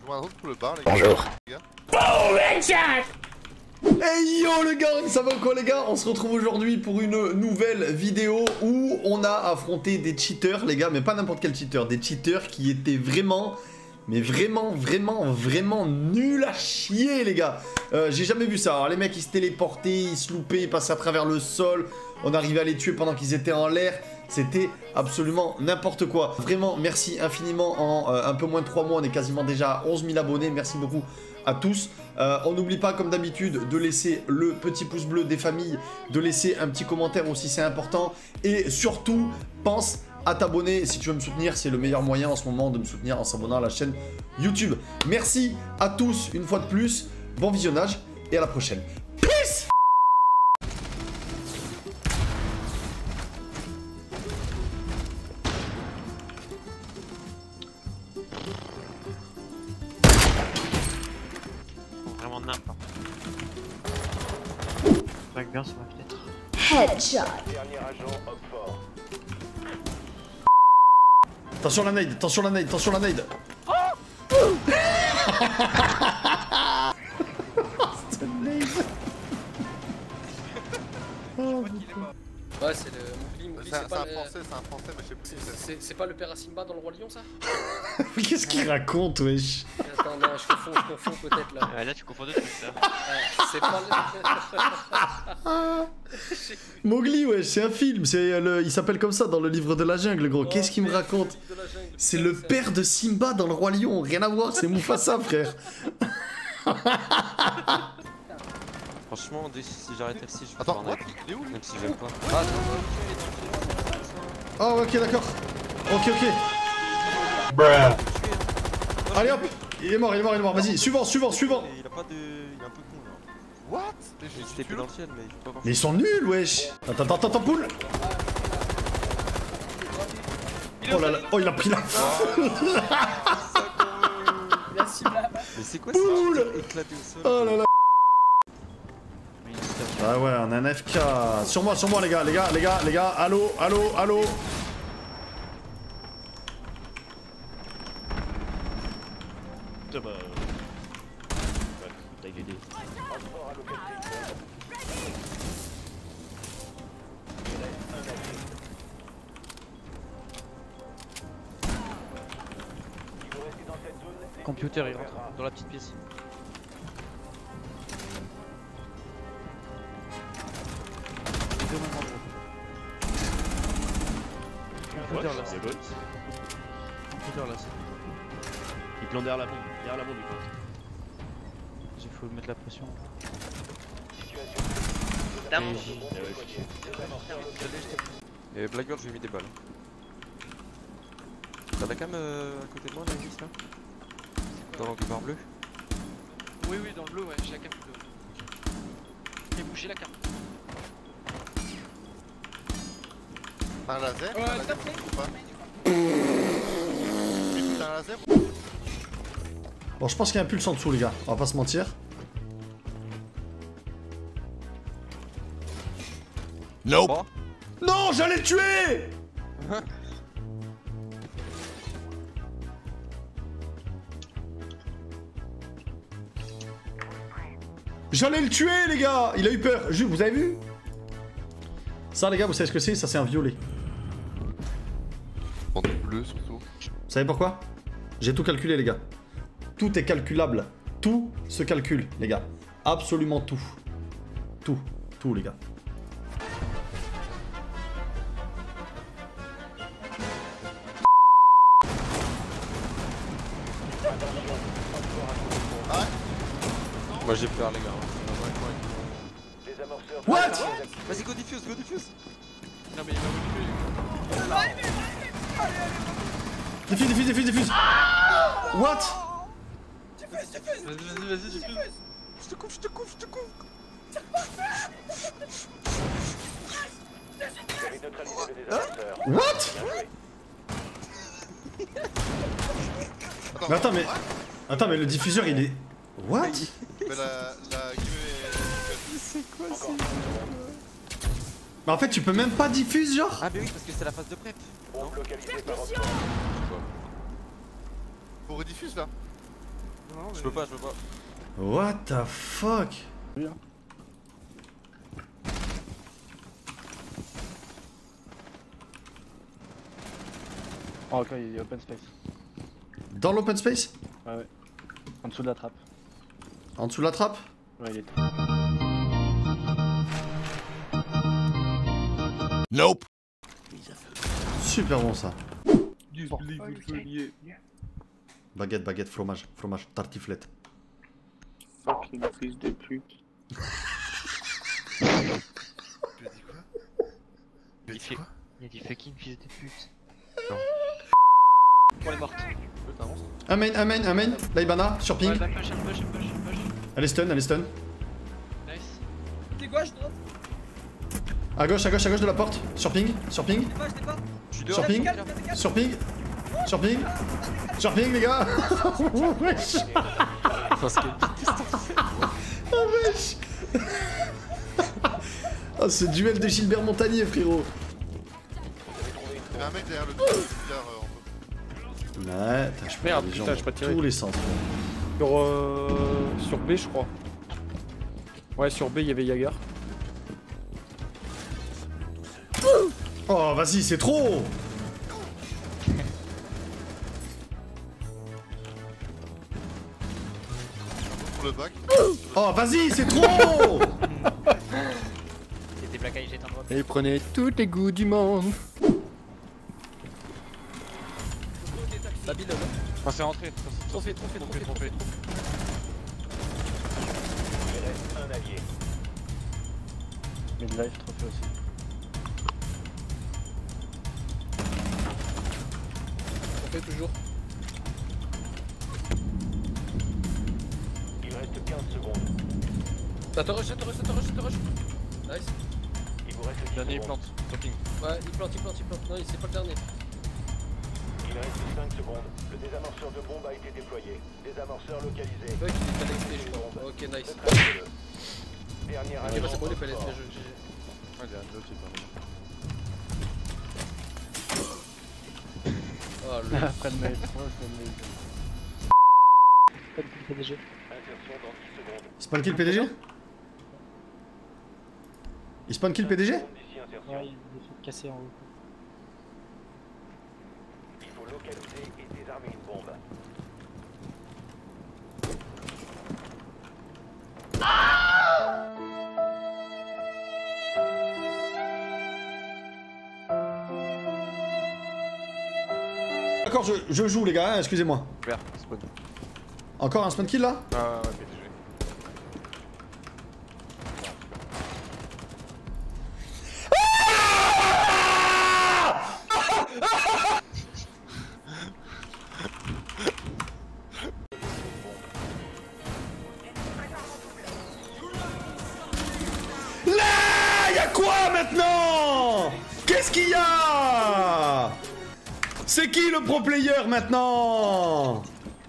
Je vois un autre pour le bar, les Bonjour. gars. Hey yo le gang, ça va quoi les gars? On se retrouve aujourd'hui pour une nouvelle vidéo où on a affronté des cheaters les gars, mais pas n'importe quel cheater, des cheaters qui étaient vraiment, mais vraiment nuls à chier les gars. J'ai jamais vu ça. Alors les mecs ils se téléportaient, ils se loupaient, ils passaient à travers le sol, on arrivait à les tuer pendant qu'ils étaient en l'air. C'était absolument n'importe quoi. Vraiment, merci infiniment. En un peu moins de 3 mois, on est quasiment déjà à 11 000 abonnés. Merci beaucoup à tous. On n'oublie pas, comme d'habitude, de laisser le petit pouce bleu des familles, de laisser un petit commentaire aussi, c'est important. Et surtout, pense à t'abonner si tu veux me soutenir. C'est le meilleur moyen en ce moment de me soutenir en s'abonnant à la chaîne YouTube. Merci à tous une fois de plus. Bon visionnage et à la prochaine. Peace! Vraiment n'importe. Backbear sur la fenêtre. Headshot. Attention la nade, attention la nade, attention la nade. Ouais, c'est le Mowgli, C'est un français, mais je sais plus. c'est pas le père à Simba dans le Roi Lion, ça? Mais qu'est-ce qu'il raconte, wesh? Attends, non, je confonds peut-être là. Ah, là tu confonds deux trucs là. C'est pas le... Mowgli, wesh, c'est un film, il s'appelle comme ça dans le livre de la jungle, gros. Qu'est-ce qu'il me raconte? C'est le père de Simba dans le Roi Lion, rien à voir, c'est Mufasa, frère. Franchement, si j'arrête FC, je vais Attends, faire un what? Il est où lui? même si j'aime pas. Ah, ouais, ok, d'accord. Ok. Allez hop, il est mort, vas-y, suivant. Il a pas de. Il est un peu con là. What? C'était pénentiel, mais il faut pas voir. Mais ils sont nuls, wesh. Attends, poule. Oh là là, oh, il a pris la... Mais c'est quoi Poule ça? Éclaté au sol. Oh là là. Ah ouais, on a un FK. Sur moi, les gars. Allô. Computer, il rentre dans la petite pièce. Computer là, c'est Computer là, c'est. Il plante derrière la bombe, il plante. Il faut mettre la pression. Et Blackbird, je lui ai mis des balles. T'as la cam à côté de moi, là, Alice, là? Dans l'angular bleu? Oui, dans le bleu, ouais, j'ai la carte bleue. Et bougez la carte. T'as un laser? Ouais, T'as un laser tout à fait. ou pas? T'as un laser? Bon, je pense qu'il y a un pulse en dessous, les gars. On va pas se mentir. Nope. Oh. Non, j'allais le tuer. J'allais le tuer, les gars. Il a eu peur. Vous avez vu? Ça, les gars, vous savez ce que c'est? Ça, c'est un violet. Bande bleue surtout. Vous savez pourquoi? J'ai tout calculé, les gars. Tout est calculable. Tout se calcule, les gars. Absolument tout. Tout, les gars. Moi j'ai peur, les gars. What? Vas-y, go diffuse. Non, mais il va reculer. Diffuse. What? Vas-y, diffuse. Je te couvre. What? Attends, mais le diffuseur, il est... What? Mais la C'est quoi ça? Mais en fait, tu peux même pas diffuser, genre? Ah, mais oui, parce que c'est la phase de prep. Non. Pour rediffuse là. Non, Je peux pas, je peux pas. What the fuck? Oh, ok, il est open space. Dans l'open space? Ouais, ouais. En dessous de la trappe. En dessous de la trappe? Ouais, il est. Nope. Super bon ça. du Baguette, baguette, fromage, fromage, tartiflette. Fuck, une prise de pute. Tu as dit quoi? Tu as dit quoi? Il a dit fucking fils de pute. Pour les mortes. Amen, amen, amen. Laibana, sur ping. Ouais, bah, push, push, push, push. Elle est stun, elle est stun. Nice. T'es gauche, droite. À gauche de la porte. Sur ping, sur ping. T'es pas. Je suis Sur dehors. ping, sur ping. Sur ping. Sur ping, les gars. Wesh. Parce que... Oh wesh. Oh, ce duel de Gilbert Montagnier, frérot. Il y avait un mec derrière le bizarre en fait. Ouais, putain, je peux Merde, les gens putain, dans j'ai pas tiré. tous les sens. Sur B, je crois. Ouais, sur B, il y avait Yager. Oh, vas-y, c'est trop. Pour le bac. Oh, vas-y, c'est trop. C'était plaquage, j'étais en droite. Et prenez tous les goûts du monde. Enfin, c'est rentré. Trophée. Midlife, trophée aussi. Trophée toujours. Il reste 15 secondes. Ça te rush. Nice. Il vous reste 10 Dernier, il secondes. plante. Topping. Ouais, il plante. Non, c'est pas le dernier. Il reste 5 secondes. Le désamorceur de bombe a été déployé. Désamorceur localisé. Bug, il est pas LSP, je crois. Ok, nice. Neutralisez-le. Dernier Ok, bah agent c'est bon, il est pas LSP, fort. GG. Ouais, il y a un autre type. Oh, le. Après le mail 3, c'est le mail. Pas de PDG. Insertion dans 10 secondes. Spawn kill PDG? Il spawn kill PDG? D'ici insertion. Ouais, il est fait casser en haut. Il faut localiser et désarmer une bombe. D'accord, je joue les gars, hein, excusez-moi. Vert, spawn. Encore un spawn kill là? Ah ouais, PDG. Là, y'a quoi maintenant? Qu'est-ce qu'il y a? C'est qui le pro player maintenant?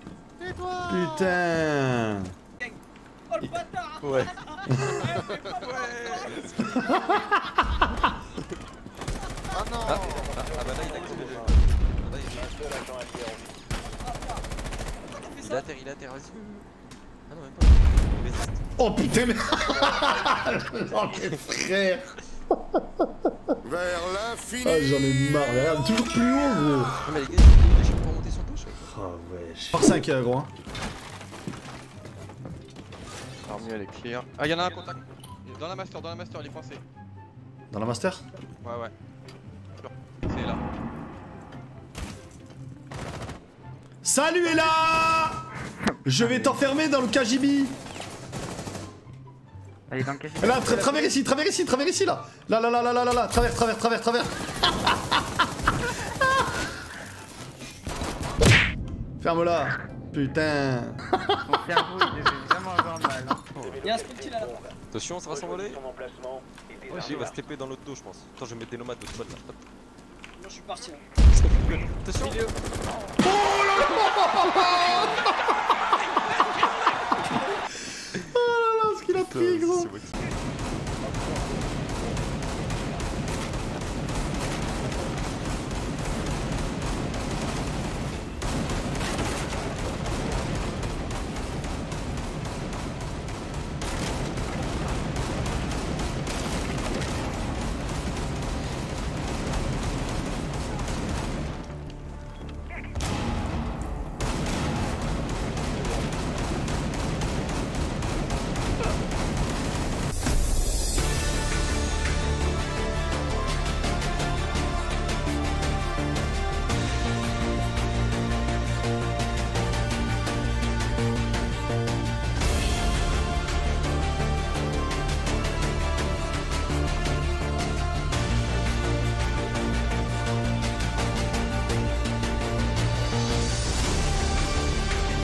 Putain. Oh le bâtard. Ouais. Ah non. Ah bah là, il a activé le... Ah, là, Un seul agent allié en vie. il atterrit, vas-y. Ah non, même pas. Il résiste. Oh putain mais... Oh mes frères. Vers l'infini. Ah j'en ai marre, mais regarde, toujours plus haut gros. Non mais les gars, je peux pas monter sur le touche. Oh wesh. Par 5 gros hein. L'armure elle est clear. Ah y'en a un contact. Dans la master, il est coincé. Dans la master? Ouais. C'est là. Salut et là. Je vais t'enfermer dans le KGB. Allez, dans le café. Là, travers ici là. Là, travers. Ferme-la. Putain. Mon cerveau, il devait vraiment avoir mal. Hein. Y'a un spot là. Attention, ça va s'envoler. Son emplacement et Ouais, désarmer il va la- se TP dans l'autre dos, je pense. Attends, je vais mettre des nomades de spawn là. Hop. Moi je suis parti là. Attention. Oh là là, ce qu'il a pris gros. C'est vrai que